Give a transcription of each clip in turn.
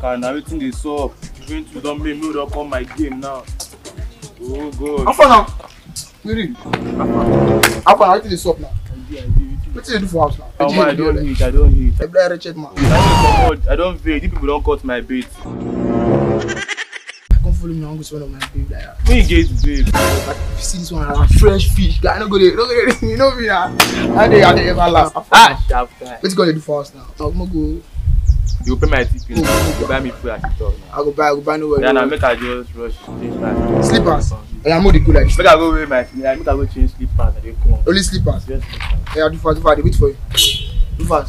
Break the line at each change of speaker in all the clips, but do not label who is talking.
waka now. Everything they saw. Going to don't make me up on my game now. Oh God.
How far now? Really? How far? How did this up now? What did you do for house now?
Oh man, I don't hit. I don't hit.
I blare wretched man.
I don't veil. These people don't cut my bait.
I can't follow me. I'm going to one of my babe like that.
When you get babe.
Like, if you see this one, like French fish. Guy, don't go there. Don't go there. You know me now. I dey ever laugh.
Sharp guy.
What's going to do for us now? I'm going to go.
You pay my tip. You buy me food at TikTok now.
I go buy nowhere.
Yeah, now make I just rush change my
slippers. Yeah, I'm more the good like this.
Make I go wear my make I go change slippers. They come on.
Only slippers.
Just slippers.
Yeah, do fast. They wait for you. Do fast.
I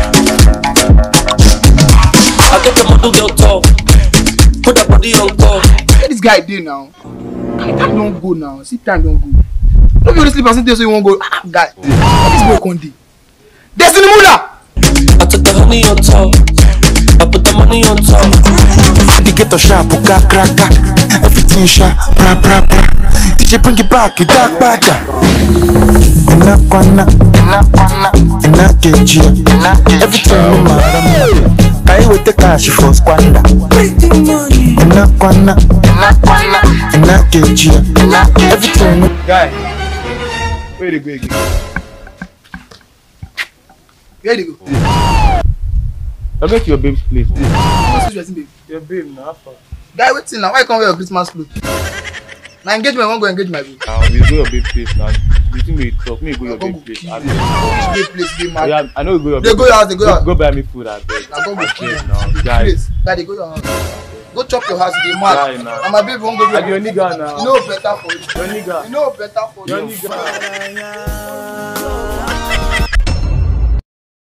get the model girl talk. Put that body on top.
Where this guy dey now? Time don't go now. See, time don't go. Don't be only sleep and sit so you won't go. Ah, guy. Where this boy come dey? Destiny Mula.
I took the honey on top. I put the money on top.
The ghetto sharp, crack. Everything sharp, pra. DJ bring it back, you dark bada. Ina keji. Everything no matter. Kai with the cash for squander. Ina keji. Everything.
Guy, where they go again?
Where they go?
I get your babe's place.
What's this babe?
Your babe now.
Guy, waiting now. Why you come wear your Christmas clothes? My engagement won't go engage my babe.
We go your babe's place now. Between me talk, me go your babe's place.
Which babe place dey mad?
Yeah, I know you go your
They go your house, they go your house.
Go buy me food, I beg.
Now go kill
now, guys.
Guy, they go your house. Go chop your house, they mad.
Guy, nah.
And my babe won't go
I be your nigga now.
You know better for you.
Your nigga.
You know better for
Your
you.
nigga.